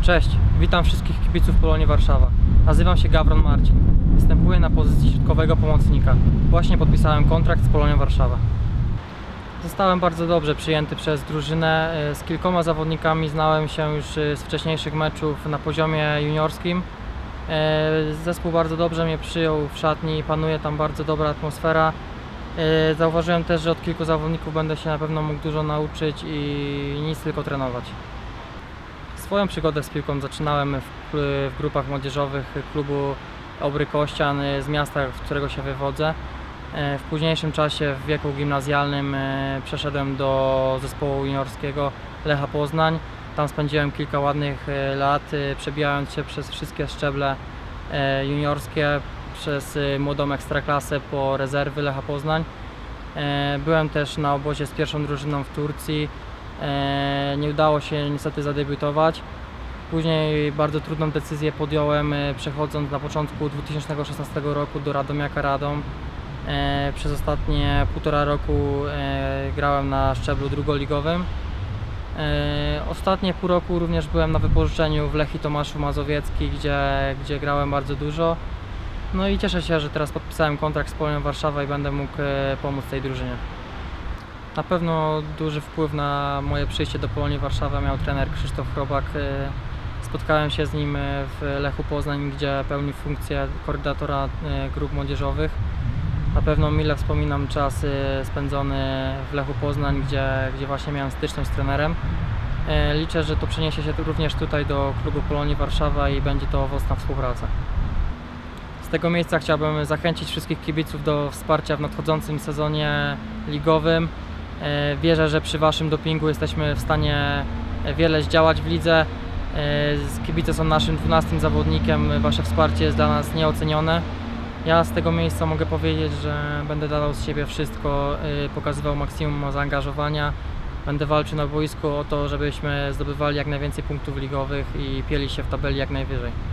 Cześć, witam wszystkich kibiców Polonii Warszawa. Nazywam się Gawron Marcin. Występuję na pozycji środkowego pomocnika. Właśnie podpisałem kontrakt z Polonią Warszawa. Zostałem bardzo dobrze przyjęty przez drużynę. Z kilkoma zawodnikami znałem się już z wcześniejszych meczów na poziomie juniorskim. Zespół bardzo dobrze mnie przyjął w szatni, panuje tam bardzo dobra atmosfera. Zauważyłem też, że od kilku zawodników będę się na pewno mógł dużo nauczyć i nic tylko trenować. Swoją przygodę z piłką zaczynałem w grupach młodzieżowych klubu Obry Kościan z miasta, z którego się wywodzę. W późniejszym czasie, w wieku gimnazjalnym, przeszedłem do zespołu juniorskiego Lecha Poznań. Tam spędziłem kilka ładnych lat, przebijając się przez wszystkie szczeble juniorskie, przez młodą ekstraklasę po rezerwy Lecha Poznań. Byłem też na obozie z pierwszą drużyną w Turcji. Nie udało się niestety zadebiutować. Później bardzo trudną decyzję podjąłem, przechodząc na początku 2016 roku do Radomiaka Radom. Przez ostatnie 1,5 roku grałem na szczeblu drugoligowym. Ostatnie pół roku również byłem na wypożyczeniu w Lechii Tomaszów Mazowiecki, gdzie grałem bardzo dużo. No i cieszę się, że teraz podpisałem kontrakt z Polonią Warszawa i będę mógł pomóc tej drużynie. Na pewno duży wpływ na moje przyjście do Polonii Warszawa miał trener Krzysztof Chrobak. Spotkałem się z nim w Lechu Poznań, gdzie pełni funkcję koordynatora grup młodzieżowych. Na pewno mile wspominam czas spędzony w Lechu Poznań, gdzie właśnie miałem styczność z trenerem. Liczę, że to przeniesie się również tutaj do klubu Polonii Warszawa i będzie to owocna współpraca. Z tego miejsca chciałbym zachęcić wszystkich kibiców do wsparcia w nadchodzącym sezonie ligowym. Wierzę, że przy Waszym dopingu jesteśmy w stanie wiele zdziałać w lidze. Kibice są naszym 12. zawodnikiem, Wasze wsparcie jest dla nas nieocenione. Ja z tego miejsca mogę powiedzieć, że będę dawał z siebie wszystko, pokazywał maksimum zaangażowania. Będę walczył na boisku o to, żebyśmy zdobywali jak najwięcej punktów ligowych i pieli się w tabeli jak najwyżej.